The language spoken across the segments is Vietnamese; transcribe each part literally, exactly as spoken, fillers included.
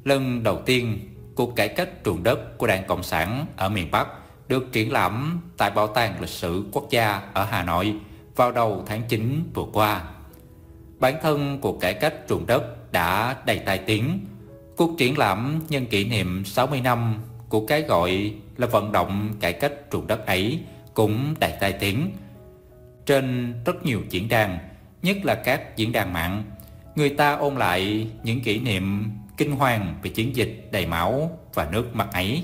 lần đầu tiên cuộc cải cách ruộng đất của Đảng Cộng sản ở miền Bắc được triển lãm tại Bảo tàng Lịch sử Quốc gia ở Hà Nội vào đầu tháng chín vừa qua. Bản thân cuộc cải cách ruộng đất đã đầy tai tiếng. Cuộc triển lãm nhân kỷ niệm sáu mươi năm của cái gọi là vận động cải cách ruộng đất ấy cũng đầy tai tiếng. Trên rất nhiều diễn đàn, nhất là các diễn đàn mạng, người ta ôn lại những kỷ niệm kinh hoàng về chiến dịch đầy máu và nước mắt ấy.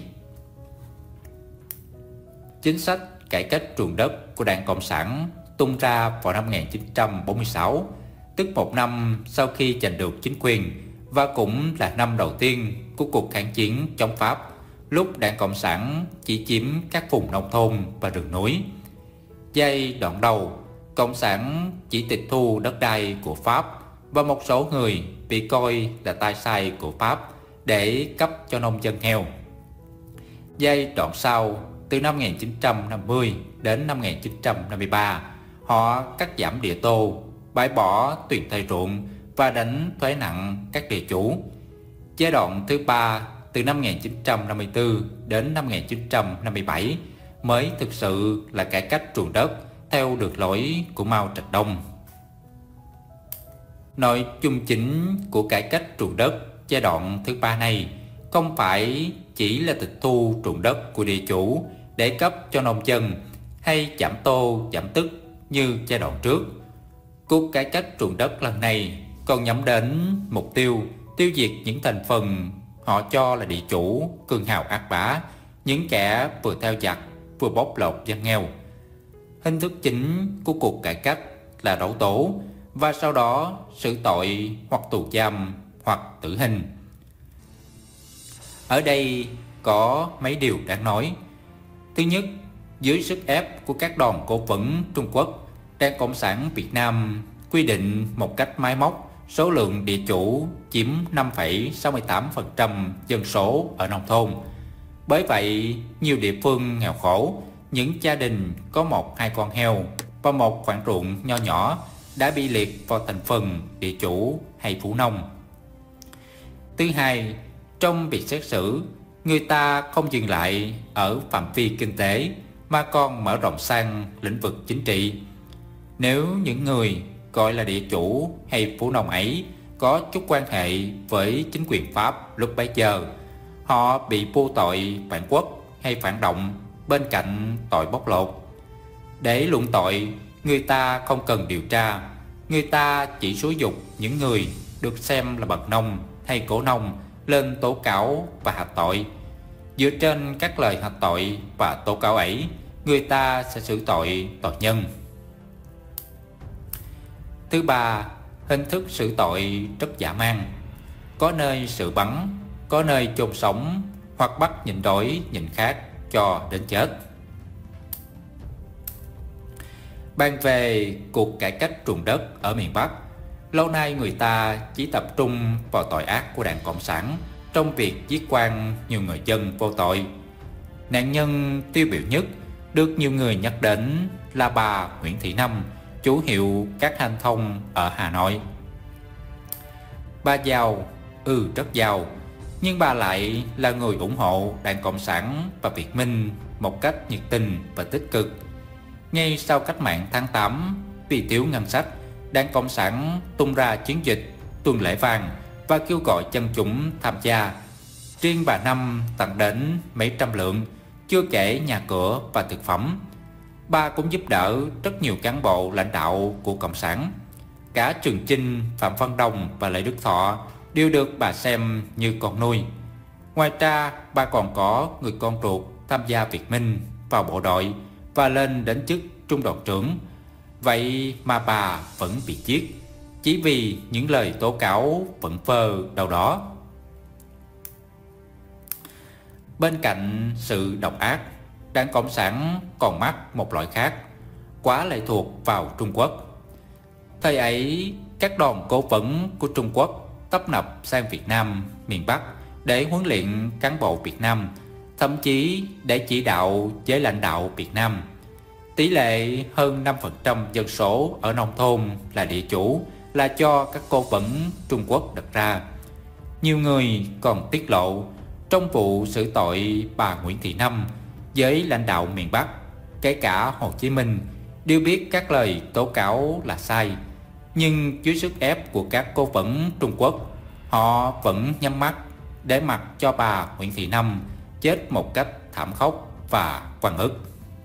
Chính sách cải cách ruộng đất của Đảng Cộng sản tung ra vào năm một nghìn chín trăm bốn mươi sáu, tức một năm sau khi giành được chính quyền, và cũng là năm đầu tiên của cuộc kháng chiến chống Pháp, lúc Đảng Cộng sản chỉ chiếm các vùng nông thôn và rừng núi. Giai đoạn đầu, Cộng sản chỉ tịch thu đất đai của Pháp và một số người bị coi là tay sai của Pháp để cấp cho nông dân nghèo. Giai đoạn sau, từ năm một nghìn chín trăm năm mươi đến năm một nghìn chín trăm năm mươi ba, họ cắt giảm địa tô, bãi bỏ tiền thuê ruộng và đánh thuế nặng các địa chủ. Giai đoạn thứ ba, từ năm một nghìn chín trăm năm mươi tư đến năm một nghìn chín trăm năm mươi bảy, mới thực sự là cải cách ruộng đất theo đường lối của Mao Trạch Đông. Nội dung chính của cải cách ruộng đất giai đoạn thứ ba này không phải chỉ là tịch thu ruộng đất của địa chủ để cấp cho nông dân hay giảm tô giảm tức như giai đoạn trước. Cuộc cải cách ruộng đất lần này còn nhắm đến mục tiêu tiêu diệt những thành phần họ cho là địa chủ cường hào ác bá, những kẻ vừa theo giặc vừa bóc lột dân nghèo. Hình thức chính của cuộc cải cách là đấu tố và sau đó xử tội hoặc tù giam hoặc tử hình. Ở đây có mấy điều đáng nói. Thứ nhất, dưới sức ép của các đòn cố vấn Trung Quốc, Đảng Cộng sản Việt Nam quy định một cách máy móc số lượng địa chủ chiếm năm phẩy sáu mươi tám phần trăm dân số ở nông thôn. Bởi vậy, nhiều địa phương nghèo khổ, những gia đình có một hai con heo và một khoản ruộng nho nhỏ đã bị liệt vào thành phần địa chủ hay phú nông. Thứ hai, trong việc xét xử, người ta không dừng lại ở phạm vi kinh tế mà còn mở rộng sang lĩnh vực chính trị. Nếu những người gọi là địa chủ hay phú nông ấy có chút quan hệ với chính quyền Pháp lúc bấy giờ, họ bị vô tội phản quốc hay phản động bên cạnh tội bóc lột. Để luận tội, người ta không cần điều tra, người ta chỉ xúi giục những người được xem là bậc nông hay cổ nông lên tố cáo và hạch tội. Dựa trên các lời hạch tội và tố cáo ấy, người ta sẽ xử tội tội nhân. Thứ ba, hình thức xử tội rất dã man. Có nơi xử bắn, có nơi chôn sống hoặc bắt nhịn đói nhịn khát cho đến chết. Bàn về cuộc cải cách ruộng đất ở miền Bắc, lâu nay người ta chỉ tập trung vào tội ác của Đảng Cộng sản trong việc giết quan nhiều người dân vô tội. Nạn nhân tiêu biểu nhất được nhiều người nhắc đến là bà Nguyễn Thị Năm, chủ hiệu các hanh thông ở Hà Nội. Bà giàu, ừ rất giàu, nhưng bà lại là người ủng hộ Đảng Cộng sản và Việt Minh một cách nhiệt tình và tích cực. Ngay sau cách mạng tháng tám, vì thiếu ngân sách, Đảng Cộng sản tung ra chiến dịch tuần lễ vàng và kêu gọi dân chúng tham gia. Riêng bà Năm tặng đến mấy trăm lượng, chưa kể nhà cửa và thực phẩm. Bà cũng giúp đỡ rất nhiều cán bộ lãnh đạo của Cộng sản. Cả Trường Chinh, Phạm Văn Đồng và Lê Đức Thọ đều được bà xem như con nuôi. Ngoài ra, bà còn có người con ruột tham gia Việt Minh vào bộ đội và lên đến chức trung đoàn trưởng. Vậy mà bà vẫn bị giết chỉ vì những lời tố cáo vẩn vơ đâu đó. Bên cạnh sự độc ác, Đảng Cộng sản còn mắc một loại khác, quá lệ thuộc vào Trung Quốc. Thời ấy, các đòn cố vấn của Trung Quốc tấp nập sang Việt Nam, miền Bắc để huấn luyện cán bộ Việt Nam, thậm chí để chỉ đạo giới lãnh đạo Việt Nam. Tỷ lệ hơn năm phần trăm dân số ở nông thôn là địa chủ là cho các cố vấn Trung Quốc đặt ra. Nhiều người còn tiết lộ trong vụ xử tội bà Nguyễn Thị Năm, với lãnh đạo miền Bắc, kể cả Hồ Chí Minh, đều biết các lời tố cáo là sai. Nhưng dưới sức ép của các cố vấn Trung Quốc, họ vẫn nhắm mắt để mặc cho bà Nguyễn Thị Năm chết một cách thảm khốc và oan ức.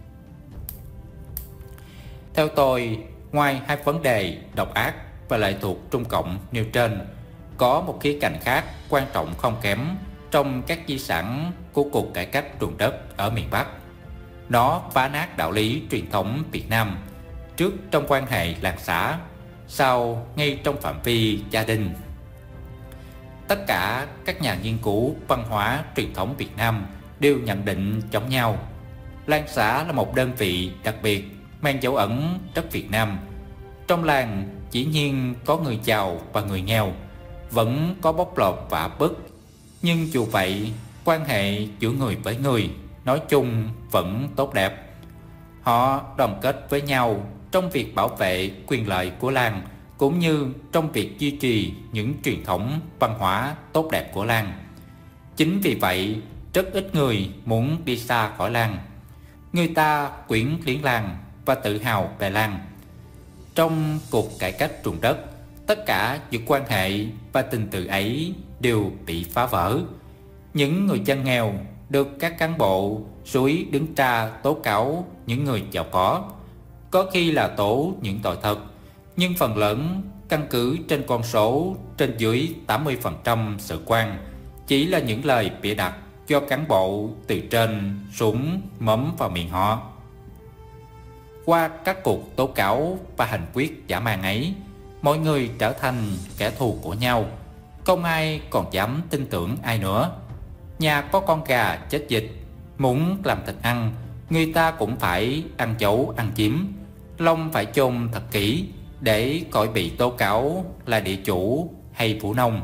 Theo tôi, ngoài hai vấn đề độc ác và lệ thuộc Trung Cộng nêu trên, có một khía cạnh khác quan trọng không kém trong các di sản của cuộc cải cách ruộng đất ở miền Bắc. Nó phá nát đạo lý truyền thống Việt Nam, trước trong quan hệ làng xã, sau ngay trong phạm vi gia đình. Tất cả các nhà nghiên cứu văn hóa truyền thống Việt Nam đều nhận định giống nhau. Làng xã là một đơn vị đặc biệt mang dấu ấn đất Việt Nam. Trong làng dĩ nhiên có người giàu và người nghèo, vẫn có bóc lột và áp bức. Nhưng dù vậy, quan hệ giữa người với người nói chung vẫn tốt đẹp. Họ đoàn kết với nhau trong việc bảo vệ quyền lợi của làng, cũng như trong việc duy trì những truyền thống văn hóa tốt đẹp của làng. Chính vì vậy, rất ít người muốn đi xa khỏi làng. Người ta quyến luyến làng và tự hào về làng. Trong cuộc cải cách ruộng đất, tất cả những quan hệ và tình tự ấy đều bị phá vỡ. Những người dân nghèo được các cán bộ suối đứng ra tố cáo những người giàu có, có khi là tố những tội thật, nhưng phần lớn căn cứ trên con số trên dưới tám mươi phần trăm sự quan, chỉ là những lời bịa đặt do cán bộ từ trên xuống móm vào miệng họ. Qua các cuộc tố cáo và hành quyết dã man ấy, mọi người trở thành kẻ thù của nhau, không ai còn dám tin tưởng ai nữa. Nhà có con gà chết dịch, muốn làm thịt ăn, người ta cũng phải ăn giấu ăn chiếm, lông phải chôn thật kỹ để khỏi bị tố cáo là địa chủ hay phủ nông.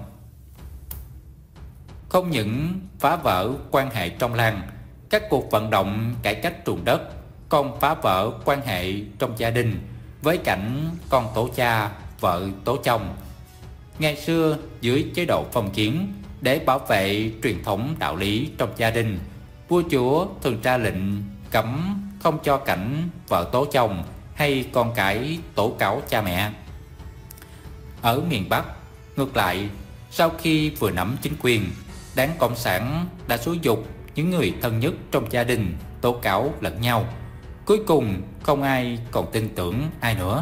Không những phá vỡ quan hệ trong làng, các cuộc vận động cải cách ruộng đất còn phá vỡ quan hệ trong gia đình, với cảnh con tố cha, vợ tố chồng. Ngày xưa, dưới chế độ phong kiến, để bảo vệ truyền thống đạo lý trong gia đình, vua chúa thường ra lệnh cấm không cho cảnh vợ tố chồng hay con cái tố cáo cha mẹ. Ở miền Bắc, ngược lại, sau khi vừa nắm chính quyền, Đảng Cộng sản đã xúi giục những người thân nhất trong gia đình tố cáo lẫn nhau. Cuối cùng, không ai còn tin tưởng ai nữa.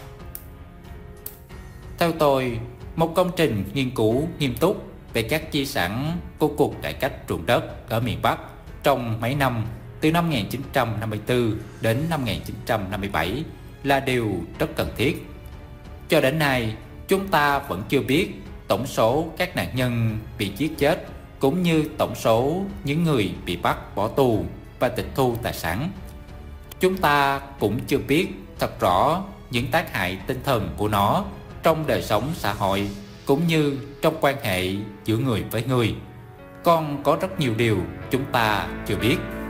Theo tôi, một công trình nghiên cứu nghiêm túc về các di sản của cuộc cải cách ruộng đất ở miền Bắc trong mấy năm từ năm một nghìn chín trăm năm mươi tư đến năm một nghìn chín trăm năm mươi bảy là điều rất cần thiết. Cho đến nay, chúng ta vẫn chưa biết tổng số các nạn nhân bị giết chết, cũng như tổng số những người bị bắt bỏ tù và tịch thu tài sản. Chúng ta cũng chưa biết thật rõ những tác hại tinh thần của nó trong đời sống xã hội, cũng như trong quan hệ giữa người với người. Còn có rất nhiều điều chúng ta chưa biết.